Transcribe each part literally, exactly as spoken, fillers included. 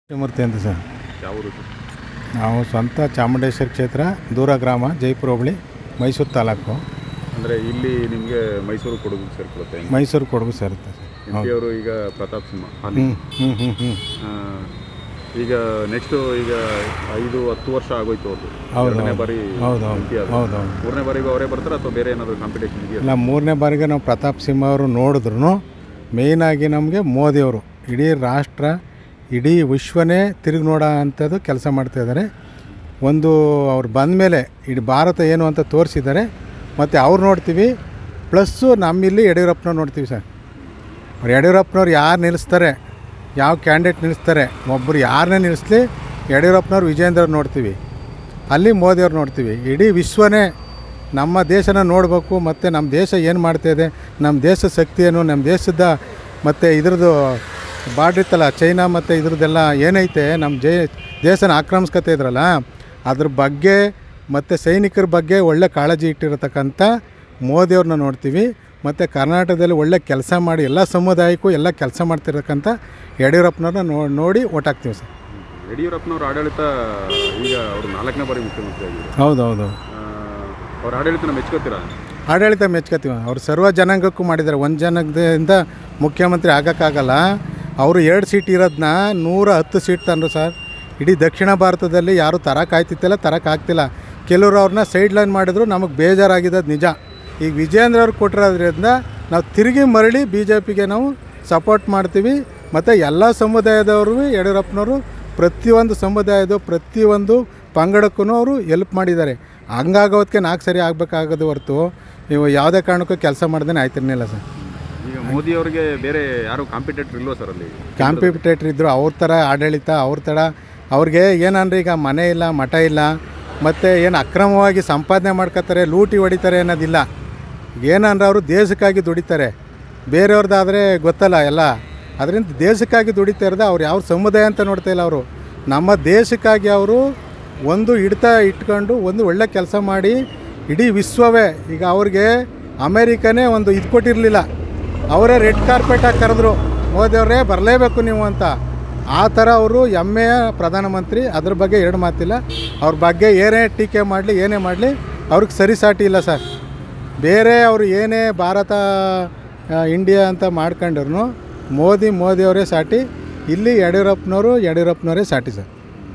ಮೂರ್ತಿ ಅಂತ ಸರ್. ಯಾವ ಊರು? ನಾವು ಸ್ವಂತ ಚಾಮುಂಡೇಶ್ವರಿ ಕ್ಷೇತ್ರ, ದೂರ ಗ್ರಾಮ, ಜೈಪುರ ಹೋಬಳಿ, ಮೈಸೂರು ತಾಲೂಕು. ಅಂದರೆ ಇಲ್ಲಿ ನಿಮಗೆ ಮೈಸೂರು ಕೊಡಗು ಸೇರ್ಕೊಳುತ್ತೆ? ಮೈಸೂರು ಕೊಡಗು ಸೇರುತ್ತೆ ಸರ್. ಎಂ ಪಿ ಅವರು ಈಗ ಪ್ರತಾಪ್ ಸಿಂಹ ಹ್ಞೂ ಹ್ಞೂ ಹ್ಞೂ ಹ್ಞೂ ಈಗ ನೆಕ್ಸ್ಟು ಈಗ ಐದು ಹತ್ತು ವರ್ಷ ಆಗೋಯ್ತು ಅವ್ರದ್ದು. ಹೌದು ಎರಡನೇ ಬಾರಿ ಹೌದು ಎಂ ಪಿ ಹೌದು ಹೌದು ಮೂರನೇ ಬಾರಿಗೂ ಅವರೇ ಬರ್ತಾರೆ ಅಥವಾ ಬೇರೆ ಏನಾದರೂ ಕಾಂಪಿಟೇಷನ್ ಇದೆಯಾ? ಇಲ್ಲ, ಮೂರನೇ ಬಾರಿಗೆ ನಾವು ಪ್ರತಾಪ್ ಸಿಂಹ ಅವರು ನೋಡಿದ್ರು ಮೇಯ್ನಾಗಿ ನಮಗೆ ಮೋದಿಯವರು ಇಡೀ ರಾಷ್ಟ್ರ, ಇಡೀ ವಿಶ್ವನೇ ತಿರುಗಿ ನೋಡೋ ಅಂಥದ್ದು ಕೆಲಸ ಮಾಡ್ತಾಯಿದ್ದಾರೆ. ಒಂದು ಅವ್ರು ಬಂದ ಮೇಲೆ ಇಡೀ ಭಾರತ ಏನು ಅಂತ ತೋರಿಸಿದ್ದಾರೆ. ಮತ್ತು ಅವ್ರು ನೋಡ್ತೀವಿ, ಪ್ಲಸ್ಸು ನಮ್ಮಿಲ್ಲಿ ಯಡಿಯೂರಪ್ಪನವ್ರು ನೋಡ್ತೀವಿ ಸರ್. ಅವ್ರು ಯಡಿಯೂರಪ್ಪನವ್ರು ಯಾರು ನಿಲ್ಲಿಸ್ತಾರೆ, ಯಾವ ಕ್ಯಾಂಡಿಡೇಟ್ ನಿಲ್ಲಿಸ್ತಾರೆ, ಒಬ್ಬರು ಯಾರನ್ನೇ ನಿಲ್ಲಿಸ್ಲಿ, ಯಡಿಯೂರಪ್ಪನವ್ರು ವಿಜೇಂದ್ರವ್ರು ನೋಡ್ತೀವಿ, ಅಲ್ಲಿ ಮೋದಿಯವ್ರು ನೋಡ್ತೀವಿ. ಇಡೀ ವಿಶ್ವನೇ ನಮ್ಮ ದೇಶನ ನೋಡಬೇಕು. ಮತ್ತು ನಮ್ಮ ದೇಶ ಏನು ಮಾಡ್ತಾಯಿದೆ, ನಮ್ಮ ದೇಶದ ಶಕ್ತಿ ಏನು, ನಮ್ಮ ದೇಶದ ಮತ್ತು ಇದ್ರದ್ದು ಬಾರ್ಡ್ರ್ ಇತ್ತಲ್ಲ, ಚೈನಾ ಮತ್ತು ಇದ್ರದ್ದೆಲ್ಲ ಏನೈತೆ, ನಮ್ಮ ಜೈ ದೇಶನ ಆಕ್ರಮಿಸ್ಕತೆ ಇದ್ರಲ್ಲ, ಅದ್ರ ಬಗ್ಗೆ ಮತ್ತು ಸೈನಿಕರ ಬಗ್ಗೆ ಒಳ್ಳೆ ಕಾಳಜಿ ಇಟ್ಟಿರತಕ್ಕಂಥ ಮೋದಿಯವ್ರನ್ನ ನೋಡ್ತೀವಿ. ಮತ್ತು ಕರ್ನಾಟಕದಲ್ಲಿ ಒಳ್ಳೆ ಕೆಲಸ ಮಾಡಿ ಎಲ್ಲ ಸಮುದಾಯಕ್ಕೂ ಎಲ್ಲ ಕೆಲಸ ಮಾಡ್ತಿರ್ತಕ್ಕಂಥ ಯಡಿಯೂರಪ್ಪನವ್ರನ್ನ ನೋ ನೋಡಿ ಓಟ್ ಹಾಕ್ತೀವಿ ಸರ್. ಯಡಿಯೂರಪ್ಪನವ್ರ ಆಡಳಿತ ಈಗ ಅವರು ನಾಲ್ಕನೇ ಬಾರಿ ಮುಖ್ಯಮಂತ್ರಿ ಆಗಿದ್ದಾರೆ. ಹೌದು ಹೌದು ಅವ್ರ ಆಡಳಿತನ ಮೆಚ್ಕೋತೀರಾ? ಆಡಳಿತ ಮೆಚ್ಕೋತೀವಿ. ಅವ್ರು ಸರ್ವ ಜನಾಂಗಕ್ಕೂ ಮಾಡಿದ್ದಾರೆ. ಒಂದು ಜನಾಂಗದಿಂದ ಮುಖ್ಯಮಂತ್ರಿ ಆಗೋಕ್ಕಾಗಲ್ಲ. ಅವರು ಎರಡು ಸೀಟ್ ಇರೋದನ್ನ ನೂರ ಹತ್ತು ಸೀಟ್ ತಂದರು ಸರ್. ಇಡೀ ದಕ್ಷಿಣ ಭಾರತದಲ್ಲಿ ಯಾರೂ ತರೋಕ್ಕಾಯ್ತಿತ್ತಿಲ್ಲ, ತರೋಕ್ಕಾಗ್ತಿಲ್ಲ. ಕೆಲವರು ಅವ್ರನ್ನ ಸೈಡ್ ಲೈನ್ ಮಾಡಿದ್ರು. ನಮಗೆ ಬೇಜಾರಾಗಿದ್ದು ನಿಜ. ಈಗ ವಿಜೇಂದ್ರ ಅವ್ರು ಕೊಟ್ಟಿರೋದ್ರಿಂದ ನಾವು ತಿರುಗಿ ಮರಳಿ ಬಿ ಜೆ ಪಿಗೆ ನಾವು ಸಪೋರ್ಟ್ ಮಾಡ್ತೀವಿ. ಮತ್ತು ಎಲ್ಲ ಸಮುದಾಯದವರು ಯಡಿಯೂರಪ್ಪನವರು ಪ್ರತಿಯೊಂದು ಸಮುದಾಯದ ಪ್ರತಿಯೊಂದು ಪಂಗಡಕ್ಕೂ ಅವರು ಎಲ್ಪ್ ಮಾಡಿದ್ದಾರೆ. ಹಂಗಾಗೋದಕ್ಕೆ ನಾಲ್ಕು ಸರಿ ಆಗಬೇಕಾಗೋದು ಹೊರತು ನೀವು ಯಾವುದೇ ಕಾರಣಕ್ಕೂ ಕೆಲಸ ಮಾಡ್ದೇ ಆಯ್ತಿರ್ಲಿಲ್ಲ ಸರ್. ಈಗ ಮೋದಿ ಅವರಿಗೆ ಬೇರೆ ಯಾರು ಕಾಂಪಿಟೇಟರ್ ಇಲ್ವೋ ಸರ್ ಅಲ್ಲಿ? ಕಾಂಪಿಟೇಟರ್ ಇದ್ದರು. ಅವ್ರ ಥರ ಆಡಳಿತ, ಅವ್ರ ಥರ ಅವ್ರಿಗೆ ಏನಂದ್ರೆ ಈಗ ಮನೆ ಇಲ್ಲ, ಮಠ ಇಲ್ಲ, ಮತ್ತು ಏನು ಅಕ್ರಮವಾಗಿ ಸಂಪಾದನೆ ಮಾಡ್ಕೋತಾರೆ, ಲೂಟಿ ಹೊಡಿತಾರೆ ಅನ್ನೋದಿಲ್ಲ. ಏನಂದ್ರೆ ಅವರು ದೇಶಕ್ಕಾಗಿ ದುಡಿತಾರೆ. ಬೇರೆಯವ್ರದ್ದಾದರೆ ಗೊತ್ತಲ್ಲ ಎಲ್ಲ. ಅದರಿಂದ ದೇಶಕ್ಕಾಗಿ ದುಡಿತಾ ಇರೋದು. ಅವ್ರು ಯಾವ ಸಮುದಾಯ ಅಂತ ನೋಡ್ತಾ ಇಲ್ಲ. ಅವರು ನಮ್ಮ ದೇಶಕ್ಕಾಗಿ ಅವರು ಒಂದು ಹಿಡ್ತಾ ಇಟ್ಕೊಂಡು ಒಂದು ಒಳ್ಳೆ ಕೆಲಸ ಮಾಡಿ ಇಡೀ ವಿಶ್ವವೇ, ಈಗ ಅವ್ರಿಗೆ ಅಮೇರಿಕನೇ ಒಂದು ಇದು ಕೊಟ್ಟಿರಲಿಲ್ಲ, ಅವರೇ ರೆಡ್ ಕಾರ್ಪೆಟಾಗಿ ಕರೆದ್ರು, ಮೋದಿಯವರೇ ಬರಲೇಬೇಕು ನೀವು ಅಂತ. ಆ ಥರ ಅವರು ಹೆಮ್ಮೆಯ ಪ್ರಧಾನಮಂತ್ರಿ. ಅದ್ರ ಬಗ್ಗೆ ಎರಡು ಮಾತಿಲ್ಲ. ಅವ್ರ ಬಗ್ಗೆ ಏನೇ ಟೀಕೆ ಮಾಡಲಿ, ಏನೇ ಮಾಡಲಿ, ಅವ್ರಿಗೆ ಸರಿಸಾಟಿ ಇಲ್ಲ ಸರ್. ಬೇರೆ ಅವರು ಏನೇ ಭಾರತ ಇಂಡಿಯಾ ಅಂತ ಮಾಡ್ಕೊಂಡ್ರು ಮೋದಿ ಮೋದಿಯವರೇ ಸಾಟಿ. ಇಲ್ಲಿ ಯಡಿಯೂರಪ್ಪನವರು ಯಡಿಯೂರಪ್ಪನವರೇ ಸಾಟಿ ಸರ್.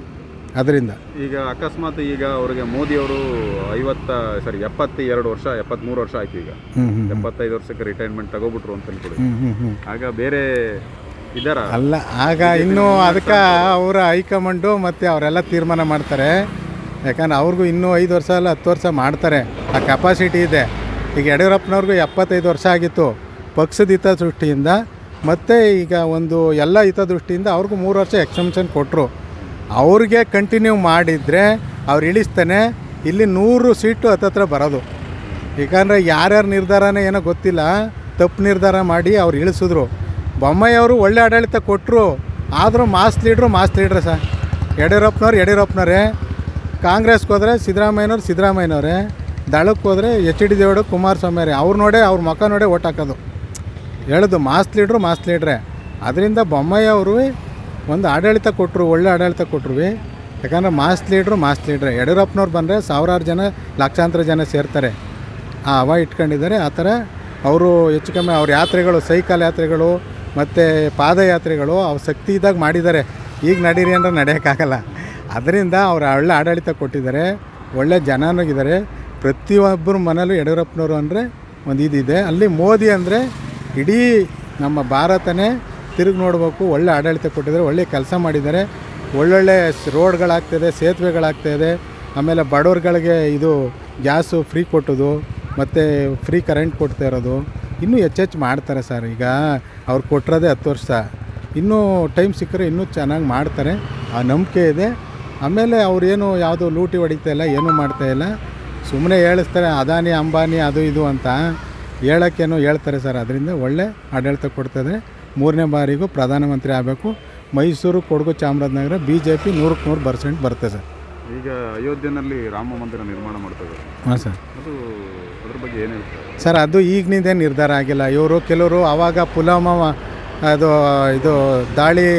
ಅದರಿಂದ ಈಗ ಅಕಸ್ಮಾತ್ ಈಗ ಅವ್ರಿಗೆ ಮೋದಿಯವರು ಐವತ್ತ ಸಾರಿ ಎಪ್ಪತ್ತ ಎರಡು ವರ್ಷ ಎಪ್ಪತ್ತ್ಮೂರು ವರ್ಷ ಆಯ್ತು. ಈಗ ಎಪ್ಪತ್ತೈದು ವರ್ಷಕ್ಕೆ ರಿಟೈರ್ಮೆಂಟ್ ತಗೋಬಿಟ್ರು ಅಂತ ಅನ್ಕೊಳ್ಳಿ. ಆಗ ಬೇರೆ ಇದ್ದಾರ ಅಲ್ಲ, ಆಗ ಇನ್ನೂ ಅದಕ್ಕೆ ಅವರ ಹೈಕಮಾಂಡು ಮತ್ತು ಅವರೆಲ್ಲ ತೀರ್ಮಾನ ಮಾಡ್ತಾರೆ. ಯಾಕಂದ್ರೆ ಅವ್ರಿಗೂ ಇನ್ನೂ ಐದು ವರ್ಷ ಅಲ್ಲ ಹತ್ತು ವರ್ಷ ಮಾಡ್ತಾರೆ. ಆ ಕೆಪಾಸಿಟಿ ಇದೆ. ಈಗ ಯಡಿಯೂರಪ್ಪನವ್ರಿಗೂ ಎಪ್ಪತ್ತೈದು ವರ್ಷ ಆಗಿತ್ತು ಪಕ್ಷದ ಹಿತದೃಷ್ಟಿಯಿಂದ. ಮತ್ತು ಈಗ ಒಂದು ಎಲ್ಲ ಹಿತದೃಷ್ಟಿಯಿಂದ ಅವ್ರಿಗೂ ಮೂರು ವರ್ಷ ಎಕ್ಸಮ್ಷನ್ ಕೊಟ್ಟರು. ಅವ್ರಿಗೆ ಕಂಟಿನ್ಯೂ ಮಾಡಿದರೆ ಅವ್ರು ಇಳಿಸ್ತಾನೆ. ಇಲ್ಲಿ ನೂರು ಸೀಟು ಹತ್ತತ್ರ ಬರೋದು. ಯಾಕಂದರೆ ಯಾರ್ಯಾರ ನಿರ್ಧಾರನೇ ಏನೋ ಗೊತ್ತಿಲ್ಲ, ತಪ್ಪು ನಿರ್ಧಾರ ಮಾಡಿ ಅವ್ರು ಇಳಿಸಿದ್ರು. ಬೊಮ್ಮಾಯಿಯವರು ಒಳ್ಳೆ ಆಡಳಿತ ಕೊಟ್ಟರು. ಆದರೂ ಮಾಸ್ ಲೀಡ್ರು ಮಾಸ್ ಲೀಡ್ರೆ ಸರ್. ಯಡಿಯೂರಪ್ಪನವ್ರು ಯಡಿಯೂರಪ್ಪನವರೇ, ಕಾಂಗ್ರೆಸ್ಗೆ ಹೋದರೆ ಸಿದ್ದರಾಮಯ್ಯನವ್ರು ಸಿದ್ದರಾಮಯ್ಯನವರೇ, ದಳಕ್ಕೆ ಹೋದರೆ ಎಚ್ ಡಿ ದೇವೇಗೌಡ ಕುಮಾರಸ್ವಾಮಿಯವರೇ. ಅವ್ರು ನೋಡೇ ಅವ್ರ ಮುಖ ನೋಡೇ ಓಟ್ ಹಾಕೋದು. ಹೇಳೋದು ಮಾಸ್ ಲೀಡ್ರು ಮಾಸ್ ಲೀಡ್ರೆ. ಅದರಿಂದ ಬೊಮ್ಮಾಯಿಯವರು ಒಂದು ಆಡಳಿತ ಕೊಟ್ಟರು, ಒಳ್ಳೆ ಆಡಳಿತ ಕೊಟ್ಟರು. ಯಾಕಂದರೆ ಮಾಸ್ ಲೀಡ್ರು ಮಾಸ್ ಲೀಡ್ರೆ. ಯಡಿಯೂರಪ್ಪನವ್ರು ಬಂದರೆ ಸಾವಿರಾರು ಜನ, ಲಕ್ಷಾಂತರ ಜನ ಸೇರ್ತಾರೆ. ಆ ಹವ ಇಟ್ಕೊಂಡಿದ್ದಾರೆ. ಆ ಥರ ಅವರು ಹೆಚ್ಚು ಕಮ್ಮಿ ಅವ್ರ ಯಾತ್ರೆಗಳು, ಸೈಕಲ್ ಯಾತ್ರೆಗಳು ಮತ್ತು ಪಾದಯಾತ್ರೆಗಳು ಅವ್ರು ಶಕ್ತಿ ಇದ್ದಾಗ ಮಾಡಿದ್ದಾರೆ. ಈಗ ನಡೀರಿ ಅಂದರೆ ನಡೆಯೋಕ್ಕಾಗಲ್ಲ. ಅದರಿಂದ ಅವ್ರು ಒಳ್ಳೆ ಆಡಳಿತ ಕೊಟ್ಟಿದ್ದಾರೆ. ಒಳ್ಳೆ ಜನನಿದ್ದಾರೆ. ಪ್ರತಿಯೊಬ್ಬರ ಮನೇಲೂ ಯಡಿಯೂರಪ್ಪನವರು ಅಂದರೆ ಒಂದು ಇದಿದೆ. ಅಲ್ಲಿ ಮೋದಿ ಅಂದರೆ ಇಡೀ ನಮ್ಮ ಭಾರತನೇ ತಿರುಗಿ ನೋಡಬೇಕು. ಒಳ್ಳೆ ಆಡಳಿತ ಕೊಟ್ಟಿದ್ದಾರೆ, ಒಳ್ಳೆ ಕೆಲಸ ಮಾಡಿದ್ದಾರೆ. ಒಳ್ಳೊಳ್ಳೆ ರೋಡ್ಗಳಾಗ್ತಾಯಿದೆ, ಸೇತುವೆಗಳಾಗ್ತಾಯಿದೆ. ಆಮೇಲೆ ಬಡವ್ರುಗಳಿಗೆ ಇದು ಗ್ಯಾಸು ಫ್ರೀ ಕೊಟ್ಟೋದು ಮತ್ತು ಫ್ರೀ ಕರೆಂಟ್ ಕೊಡ್ತಾ ಇರೋದು. ಇನ್ನೂ ಹೆಚ್ಚೆಚ್ಚು ಮಾಡ್ತಾರೆ ಸರ್. ಈಗ ಅವ್ರು ಕೊಟ್ಟಿರೋದೇ ಹತ್ತು ವರ್ಷ. ಇನ್ನೂ ಟೈಮ್ ಸಿಕ್ಕರೆ ಇನ್ನೂ ಚೆನ್ನಾಗಿ ಮಾಡ್ತಾರೆ, ಆ ನಂಬಿಕೆ ಇದೆ. ಆಮೇಲೆ ಅವ್ರೇನು ಯಾವುದೋ ಲೂಟಿ ಹೊಡಿತಾ ಇಲ್ಲ, ಏನೂ ಮಾಡ್ತಾಯಿಲ್ಲ. ಸುಮ್ಮನೆ ಹೇಳಿಸ್ತಾರೆ ಅದಾನಿ ಅಂಬಾನಿ ಅದು ಇದು ಅಂತ ಹೇಳೋಕ್ಕೇನೋ ಹೇಳ್ತಾರೆ ಸರ್. ಅದರಿಂದ ಒಳ್ಳೆ ಆಡಳಿತ ಕೊಡ್ತಾಯಿದೆ. ಮೂರನೇ ಬಾರಿಗೂ ಪ್ರಧಾನಮಂತ್ರಿ ಆಗಬೇಕು. Mysuru, Kodagu, Chamarajanagar B J P ನೂರಕ್ಕೆ ನೂರು ಪರ್ಸೆಂಟ್ ಬರುತ್ತೆ ಸರ್. ಈಗ ಅಯೋಧ್ಯೆಯಲ್ಲಿ ರಾಮ ಮಂದಿರ ನಿರ್ಮಾಣ ಮಾಡ್ತಾರೆ. ಹಾಂ ಸರ್. ಅದು ಅದ್ರ ಬಗ್ಗೆ ಏನು ಹೇಳ್ತಾರೆ ಸರ್? ಅದು ಈಗಿನಿಂದೇ ನಿರ್ಧಾರ ಆಗಿಲ್ಲ. ಇವರು ಕೆಲವರು ಆವಾಗ ಪುಲ್ವಾಮಾ ಅದು ಇದು ದಾಳಿ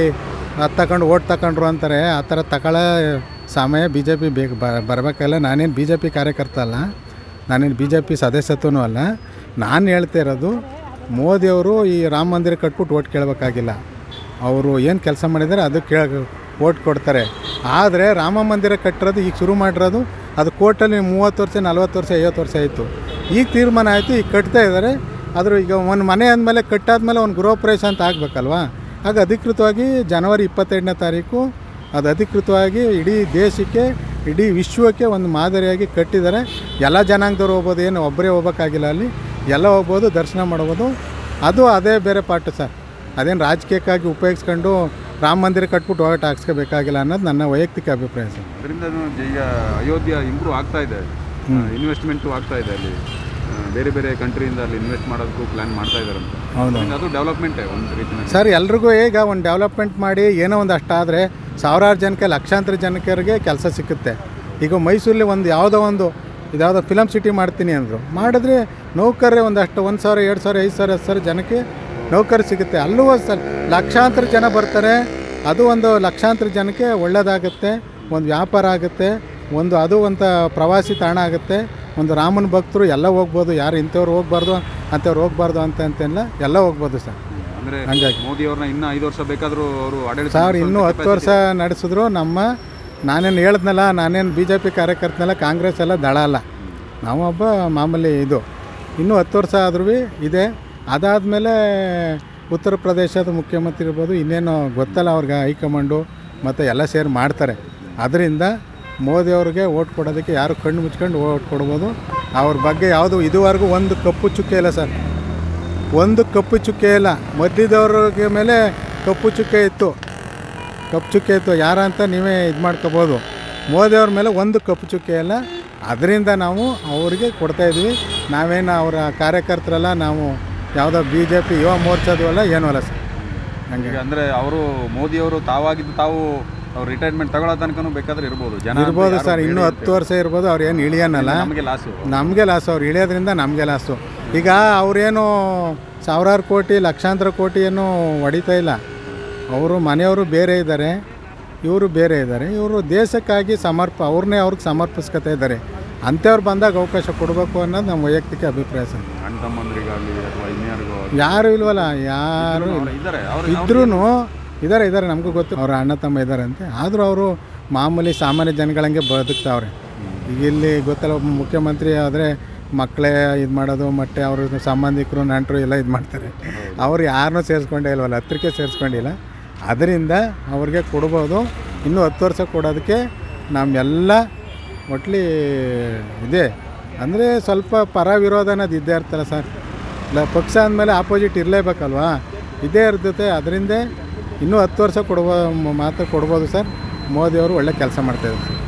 ಅದು ತಗೊಂಡು ಓಟ್ ತಗೊಂಡ್ರು ಅಂತಾರೆ. ಆ ಥರ ತಗೊಳ್ಳೋ ಸಮಯ ಬಿ ಜೆ ಪಿ ಬೇಕು ಬರಬೇಕಲ್ಲ. ನಾನೇನು ಬಿ ಜೆ ಪಿ ಕಾರ್ಯಕರ್ತ ಅಲ್ಲ, ನಾನೇನು ಬಿ ಜೆ ಪಿ ಸದಸ್ಯತ್ವನೂ ಅಲ್ಲ. ನಾನು ಹೇಳ್ತಾ ಇರೋದು, ಮೋದಿಯವರು ಈ ರಾಮ ಮಂದಿರ ಕಟ್ಬಿಟ್ಟು ಓಟ್ ಕೇಳಬೇಕಾಗಿಲ್ಲ. ಅವರು ಏನು ಕೆಲಸ ಮಾಡಿದ್ದಾರೆ ಅದು ಕೇಳ ಓಟ್ ಕೊಡ್ತಾರೆ. ಆದರೆ ರಾಮ ಮಂದಿರ ಕಟ್ಟಿರೋದು ಈಗ ಶುರು ಮಾಡಿರೋದು ಅದು ಕೋರ್ಟಲ್ಲಿ ಮೂವತ್ತು ವರ್ಷ ನಲ್ವತ್ತು ವರ್ಷ ಐವತ್ತು ವರ್ಷ ಆಯಿತು. ಈಗ ತೀರ್ಮಾನ ಆಯಿತು, ಈಗ ಕಟ್ತಾ ಇದ್ದಾರೆ. ಆದರೂ ಈಗ ಒಂದು ಮನೆ ಅಂದಮೇಲೆ ಕಟ್ಟಾದ್ಮೇಲೆ ಒಂದು ಗೃಹ ಪ್ರವೇಶ ಅಂತ ಆಗಬೇಕಲ್ವಾ. ಆಗ ಅಧಿಕೃತವಾಗಿ ಜನವರಿ ಇಪ್ಪತ್ತೆರಡನೇ ತಾರೀಕು ಅದು ಅಧಿಕೃತವಾಗಿ ಇಡೀ ದೇಶಕ್ಕೆ ಇಡೀ ವಿಶ್ವಕ್ಕೆ ಒಂದು ಮಾದರಿಯಾಗಿ ಕಟ್ಟಿದ್ದಾರೆ. ಎಲ್ಲ ಜನಾಂಗದವ್ರು ಹೋಗ್ಬೋದು, ಏನು ಒಬ್ಬರೇ ಹೋಗ್ಬೇಕಾಗಿಲ್ಲ, ಅಲ್ಲಿ ಎಲ್ಲ ಹೋಗ್ಬೋದು, ದರ್ಶನ ಮಾಡ್ಬೋದು. ಅದು ಅದೇ ಬೇರೆ ಪಾಠ ಸರ್. ಅದೇನು ರಾಜಕೀಯಕ್ಕಾಗಿ ಉಪಯೋಗಿಸ್ಕೊಂಡು ರಾಮ ಮಂದಿರ ಕಟ್ಬಿಟ್ಟು ಓಟ್ ಹಾಕ್ಸ್ಕೋಬೇಕಾಗಿಲ್ಲ ಅನ್ನೋದು ನನ್ನ ವೈಯಕ್ತಿಕ ಅಭಿಪ್ರಾಯ ಸರ್. ಅದರಿಂದ ಈಗ ಅಯೋಧ್ಯ ಇಂಪ್ರೂವ್ ಆಗ್ತಾ ಇದೆ, ಇನ್ವೆಸ್ಟ್ಮೆಂಟು ಆಗ್ತಾ ಇದೆ. ಅಲ್ಲಿ ಬೇರೆ ಬೇರೆ ಕಂಟ್ರಿಯಿಂದ ಅಲ್ಲಿ ಇನ್ವೆಸ್ಟ್ ಮಾಡೋದಕ್ಕೂ ಪ್ಲ್ಯಾನ್ ಮಾಡ್ತಾ ಇದ್ದಾರೆ ಅಂತ. ಹೌದು, ಅದು ಡೆವಲಪ್ಮೆಂಟೇ ಒಂದು ರೀತಿ ಸರ್. ಎಲ್ರಿಗೂ ಈಗ ಒಂದು ಡೆವಲಪ್ಮೆಂಟ್ ಮಾಡಿ ಏನೋ ಒಂದು ಅಷ್ಟಾದರೆ ಸಾವಿರಾರು ಜನಕ್ಕೆ ಲಕ್ಷಾಂತರ ಜನಕ್ಕೆ ಕೆಲಸ ಸಿಕ್ಕುತ್ತೆ. ಈಗ ಮೈಸೂರಲ್ಲಿ ಒಂದು ಯಾವುದೋ ಒಂದು ಇದ್ಯಾವುದೋ ಫಿಲಮ್ ಸಿಟಿ ಮಾಡ್ತೀನಿ ಅಂದರು, ಮಾಡಿದ್ರೆ ನೌಕರರೇ ಒಂದಷ್ಟು ಒಂದು ಸಾವಿರ ಎರಡು ಸಾವಿರ ಐದು ಸಾವಿರ ಹತ್ತು ಸಾವಿರ ಜನಕ್ಕೆ ನೌಕರಿ ಸಿಗುತ್ತೆ. ಅಲ್ಲೂ ಸರ್ ಲಕ್ಷಾಂತರ ಜನ ಬರ್ತಾರೆ. ಅದು ಒಂದು ಲಕ್ಷಾಂತರ ಜನಕ್ಕೆ ಒಳ್ಳೆಯದಾಗುತ್ತೆ, ಒಂದು ವ್ಯಾಪಾರ ಆಗುತ್ತೆ, ಒಂದು ಅದು ಒಂದು ಪ್ರವಾಸಿ ತಾಣ ಆಗುತ್ತೆ. ಒಂದು ರಾಮನ ಭಕ್ತರು ಎಲ್ಲ ಹೋಗ್ಬೋದು, ಯಾರು ಇಂಥವ್ರು ಹೋಗ್ಬಾರ್ದು ಅಂಥವ್ರು ಹೋಗ್ಬಾರ್ದು ಅಂತ ಅಂತೆಲ್ಲ ಎಲ್ಲ ಹೋಗ್ಬೋದು ಸರ್. ಅಂದರೆ ಹಂಗಾಗಿ ಮೋದಿ ಅವ್ರನ್ನ ಇನ್ನೂ ಐದು ವರ್ಷ ಬೇಕಾದರೂ ಅವರು ಆಡಳಿತ ಸರ್ ಇನ್ನೂ ಹತ್ತು ವರ್ಷ ನಡೆಸಿದ್ರು ನಮ್ಮ ನಾನೇನು ಹೇಳಿದ್ನಲ್ಲ, ನಾನೇನು ಬಿ ಜೆ ಪಿ ಕಾರ್ಯಕರ್ತನಲ್ಲ, ಕಾಂಗ್ರೆಸ್ ಎಲ್ಲ ದಳ ಅಲ್ಲ, ನಾವು ಒಬ್ಬ ಮಾಮೂಲಿ ಇದು. ಇನ್ನೂ ಹತ್ತು ವರ್ಷ ಆದ್ರೂ ಇದೆ. ಅದಾದಮೇಲೆ ಉತ್ತರ ಪ್ರದೇಶದ ಮುಖ್ಯಮಂತ್ರಿ ಇರ್ಬೋದು, ಇನ್ನೇನು ಗೊತ್ತಲ್ಲ ಅವ್ರಿಗೆ, ಹೈಕಮಾಂಡು ಮತ್ತು ಎಲ್ಲ ಸೇರಿ ಮಾಡ್ತಾರೆ. ಅದರಿಂದ ಮೋದಿಯವ್ರಿಗೆ ಓಟ್ ಕೊಡೋದಕ್ಕೆ ಯಾರು ಕಣ್ಣು ಮುಚ್ಕೊಂಡು ಓಟ್ ಕೊಡ್ಬೋದು. ಅವ್ರ ಬಗ್ಗೆ ಯಾವುದು ಇದುವರೆಗೂ ಒಂದು ಕಪ್ಪು ಚುಕ್ಕೆ ಇಲ್ಲ ಸರ್, ಒಂದು ಕಪ್ಪು ಚುಕ್ಕೆ ಇಲ್ಲ. ಮೊದಲಿದವ್ರಿಗೆ ಮೇಲೆ ಕಪ್ಪು ಚುಕ್ಕೆ ಇತ್ತು, ಕಪ್ಪು ಚುಕ್ಕೆ ಇತ್ತು ಯಾರ ಅಂತ ನೀವೇ ಇದು ಮಾಡ್ಕೋಬೋದು. ಮೋದಿಯವ್ರ ಮೇಲೆ ಒಂದು ಕಪ್ಪು ಚುಕ್ಕೆ ಇಲ್ಲ. ಅದರಿಂದ ನಾವು ಅವರಿಗೆ ಕೊಡ್ತಾಯಿದ್ವಿ. ನಾವೇನು ಅವರ ಕಾರ್ಯಕರ್ತರಲ್ಲ, ನಾವು ಯಾವುದೋ ಬಿ ಜೆ ಪಿ ಯುವ ಮೋರ್ಚಾದು ಅಲ್ಲ, ಏನೂ ಅಲ್ಲ ಸರ್. ಹಂಗೆ ಅಂದರೆ ಅವರು ಮೋದಿಯವರು ತಾವಾಗಿದ್ದು ತಾವು ಅವ್ರು ರಿಟೈರ್ಮೆಂಟ್ ತಗೊಳ್ಳೋ ತನಕನೂ ಬೇಕಾದ್ರೆ ಇರ್ಬೋದು, ಜನ ಇರ್ಬೋದು ಸರ್. ಇನ್ನೂ ಹತ್ತು ವರ್ಷ ಇರ್ಬೋದು. ಅವ್ರು ಏನು ಇಳಿಯೋನಲ್ಲ, ನಮಗೆ ಲಾಸು, ನಮಗೆ ಲಾಸು. ಅವ್ರು ಇಳಿಯೋದ್ರಿಂದ ನಮಗೆ ಲಾಸು. ಈಗ ಅವರೇನು ಸಾವಿರಾರು ಕೋಟಿ ಲಕ್ಷಾಂತರ ಕೋಟಿ ಏನು ಹೊಡಿತಾ ಇಲ್ಲ. ಅವರು ಮನೆಯವರು ಬೇರೆ ಇದ್ದಾರೆ, ಇವರು ಬೇರೆ ಇದ್ದಾರೆ. ಇವರು ದೇಶಕ್ಕಾಗಿ ಸಮರ್ಪ ಅವ್ರನ್ನೇ ಅವ್ರಿಗೆ ಸಮರ್ಪಿಸ್ಕೊತಾ ಇದ್ದಾರೆ. ಅಂಥವ್ರು ಬಂದಾಗ ಅವಕಾಶ ಕೊಡಬೇಕು ಅನ್ನೋದು ನಮ್ಮ ವೈಯಕ್ತಿಕ ಅಭಿಪ್ರಾಯ ಸರ್. ಅಣ್ಣ ತಮ್ಮಂದ್ರಿಗಾಗಲಿ ಅಥವಾ ಇನ್ಯಾರಿಗೂ ಯಾರು ಇಲ್ವಲ್ಲ, ಯಾರು ಇದ್ದಾರೆ, ಇದ್ರೂ ಇದ್ದಾರೆ ಇದ್ದಾರೆ ನಮಗೂ ಗೊತ್ತು, ಅವ್ರ ಅಣ್ಣ ತಮ್ಮ ಇದ್ದಾರೆ ಅಂತೆ. ಆದರೂ ಅವರು ಮಾಮೂಲಿ ಸಾಮಾನ್ಯ ಜನಗಳಂಗೆ ಬದುಕ್ತಾವ್ರೆ. ಈಗ ಇಲ್ಲಿ ಗೊತ್ತಲ್ಲ, ಒಬ್ಬ ಮುಖ್ಯಮಂತ್ರಿ ಆದರೆ ಮಕ್ಕಳೇ ಇದು ಮಾಡೋದು, ಮತ್ತೆ ಅವ್ರ ಸಂಬಂಧಿಕರು ನೆಂಟರು ಎಲ್ಲ ಇದು ಮಾಡ್ತಾರೆ. ಅವ್ರು ಯಾರನ್ನೂ ಸೇರಿಸ್ಕೊಂಡೇ ಇಲ್ವಲ್ಲ, ಹತ್ತಿರಕ್ಕೆ ಸೇರಿಸ್ಕೊಂಡಿಲ್ಲ. ಅದರಿಂದ ಅವ್ರಿಗೆ ಕೊಡ್ಬೋದು. ಇನ್ನೂ ಹತ್ತು ವರ್ಷ ಕೊಡೋದಕ್ಕೆ ನಮ್ಮೆಲ್ಲ ಒಟ್ಲಿ ಇದೆ. ಅಂದರೆ ಸ್ವಲ್ಪ ಪರ ವಿರೋಧ ಅನ್ನೋದು ಇದ್ದೇ ಇರ್ತಲ್ಲ ಸರ್. ಇಲ್ಲ ಪಕ್ಷ ಅಂದಮೇಲೆ ಆಪೋಸಿಟ್ ಇರಲೇಬೇಕಲ್ವಾ, ಇದೇ ಇರ್ತೈತೆ. ಅದರಿಂದ ಇನ್ನೂ ಹತ್ತು ವರ್ಷ ಕೊಡ್ಬೋ ಮಾತ್ರ ಕೊಡ್ಬೋದು ಸರ್. ಮೋದಿಯವರು ಒಳ್ಳೆ ಕೆಲಸ ಮಾಡ್ತಾಯಿದ್ದಾರೆ.